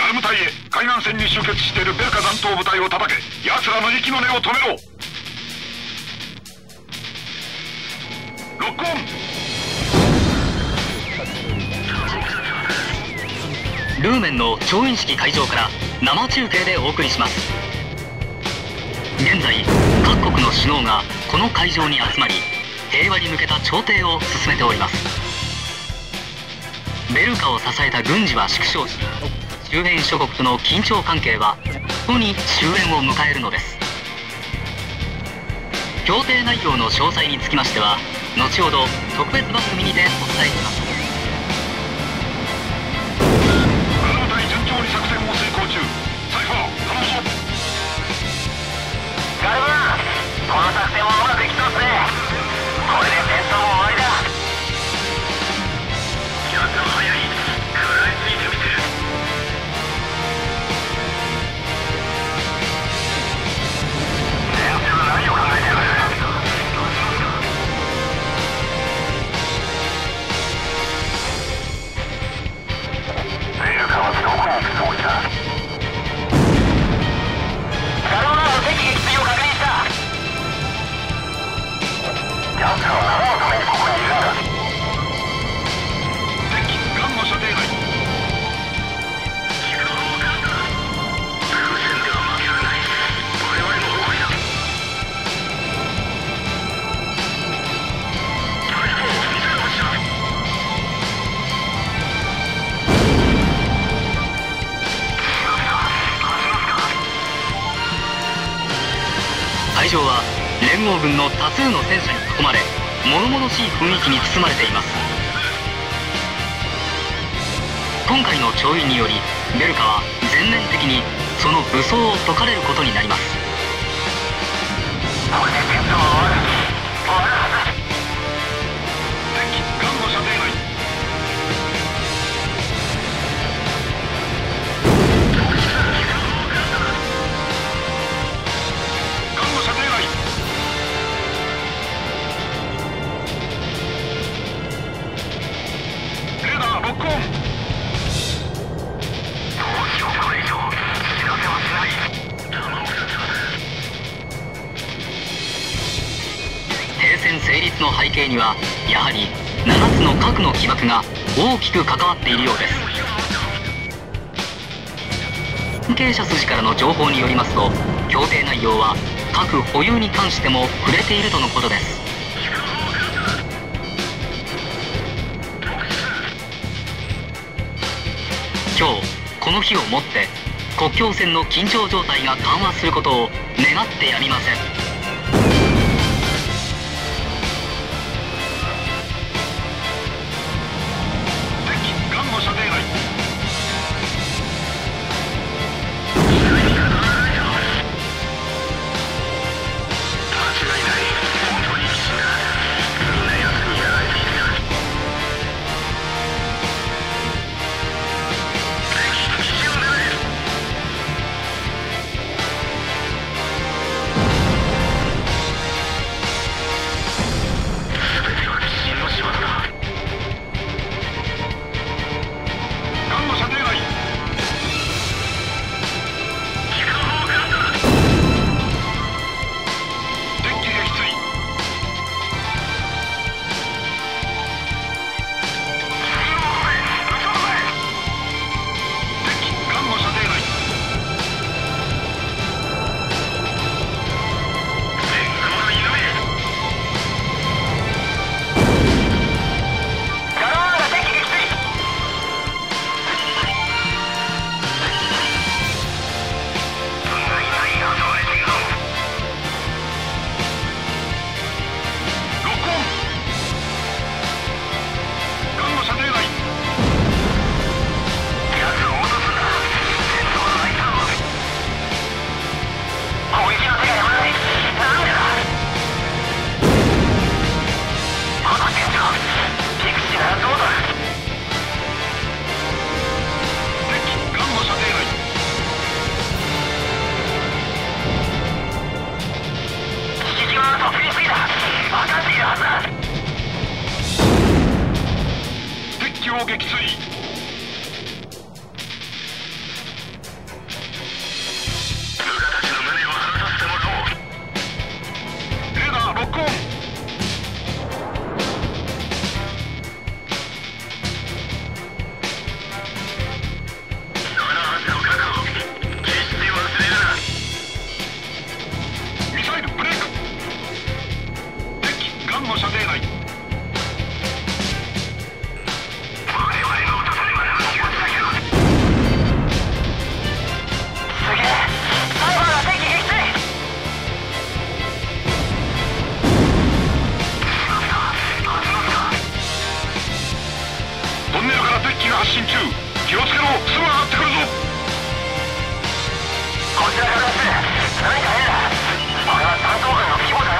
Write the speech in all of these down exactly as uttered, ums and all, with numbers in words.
ガルム隊へ海岸線に集結しているベルカ残党部隊を叩け。奴らの息の根を止めろ。ロックオン。 ルーメンの調印式会場から生中継でお送りします。現在各国の首脳がこの会場に集まり、平和に向けた調停を進めております。ベルカを支えた軍事は縮小し、周辺諸国との緊張関係はとうに終焉を迎えるのです。協定内容の詳細につきましては後ほど特別番組にてお伝えします。 ガルム隊順調に作戦を遂行中。サイファー頼むぞ。 ガルムーン、この作戦はうまくいきそうっすね。これで戦争も終わりだ。奴は早い。食らいついてみてる。先生は何を考えてる。ベルカはどこに行くつもりだ。ガルムーンの敵撃墜を確認した。奴は何のためにここにいるんだ。 敵ガンの射程内。 時間をかんだ。風船では負けられない。我々の誇りだ。大砲見せろ。しろ。 会場は連合軍の多数の戦車に囲まれ、物々しい雰囲気に包まれています。今回の調印によりベルカは全面的にその武装を解かれることになります。 これで戦争は終わる。終わるはず。 敵ガンの射程内。ガンの射程内。レーダーロックオン。 どうしよう。これ以上知らせはしない。卵だった。 停戦成立の背景にはやはりななつの核の起爆が大きく関わっているようです。関係者筋からの情報によりますと、協定内容は核保有に関しても触れているとのことです。今日この日をもって国境線の緊張状態が緩和することを願ってやみません。 敵ガンの射程内。 敵進中。気をつけろ、すぐ上がってくるぞ。 こちらからです。何か変だ。これは担当軍の規模じゃない。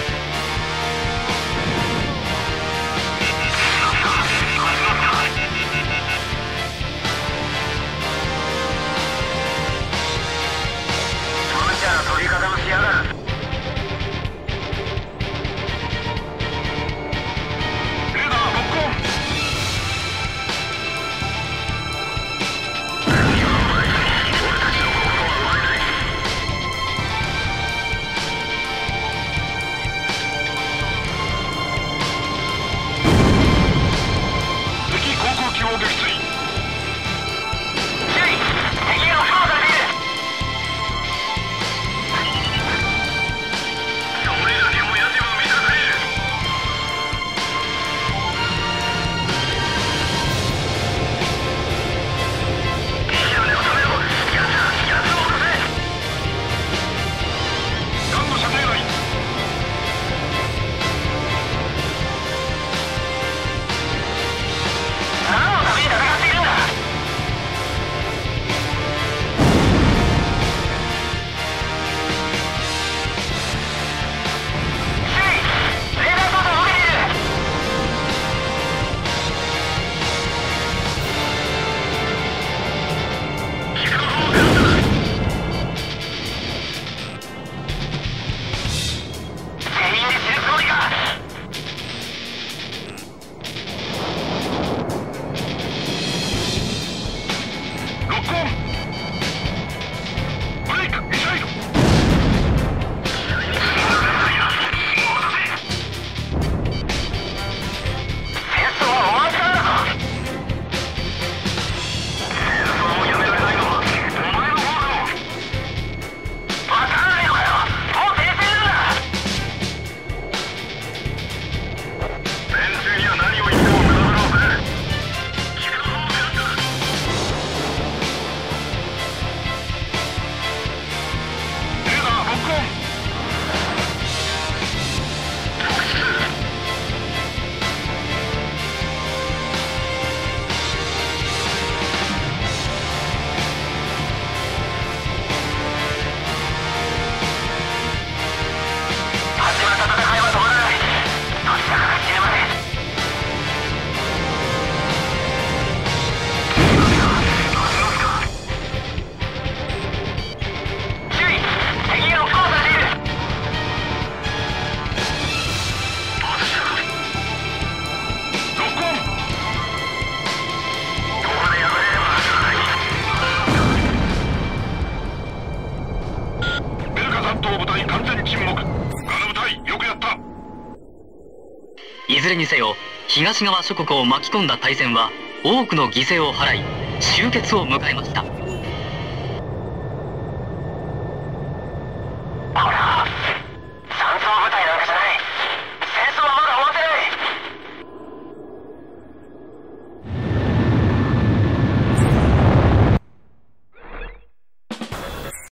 無茶な飛び方をしやがる。 レーダーロックオン。敵航空機を撃墜。 注意、敵が押し殺されている。それらに親父は見たくねえ。石羽を止めろ。やつやつを落とせ。 ガンの射程内。 何のために戦っているんだ。注意、レーダー操作を受けている。聞く方が全員で死ぬつもりか。 ロックオン。ブレイクミサイル。 戦争はお待ちかねだぞ。 戦争をやめられないのはお前の方だろ。 わからないのかよ。もう停戦なんだ。 連中には何を言っても無駄だろうぜ。聞く方がレーダーロックオン。 始まった戦いは止まらない。どちらかが死ぬまで。注意、敵が押し殺されている。 ロックオン。 ここで破れればベルカ担当部隊完全沈黙。ガナ部隊よくやった。 いずれにせよ東側諸国を巻き込んだ大戦は多くの犠牲を払い終結を迎えました。